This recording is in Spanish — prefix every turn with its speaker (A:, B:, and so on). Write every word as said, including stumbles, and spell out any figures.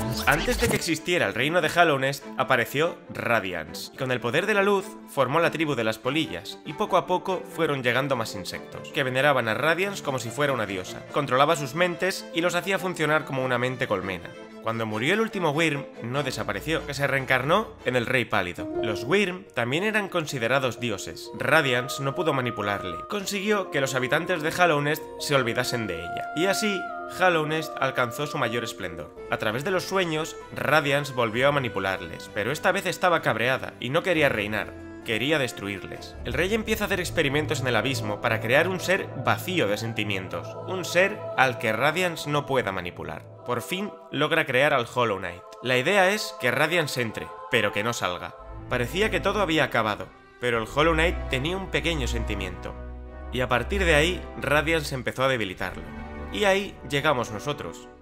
A: Antes de que existiera el reino de Hallownest, apareció Radiance, y con el poder de la luz formó la tribu de las polillas, y poco a poco fueron llegando más insectos, que veneraban a Radiance como si fuera una diosa, controlaba sus mentes y los hacía funcionar como una mente colmena. Cuando murió el último Wyrm, no desapareció, que se reencarnó en el Rey Pálido. Los Wyrm también eran considerados dioses. Radiance no pudo manipularle. Consiguió que los habitantes de Hallownest se olvidasen de ella. Y así, Hallownest alcanzó su mayor esplendor. A través de los sueños, Radiance volvió a manipularles, pero esta vez estaba cabreada y no quería reinar. Quería destruirles. El rey empieza a hacer experimentos en el abismo para crear un ser vacío de sentimientos, un ser al que Radiance no pueda manipular. Por fin logra crear al Hollow Knight. La idea es que Radiance entre, pero que no salga. Parecía que todo había acabado, pero el Hollow Knight tenía un pequeño sentimiento. Y a partir de ahí, Radiance empezó a debilitarlo. Y ahí llegamos nosotros.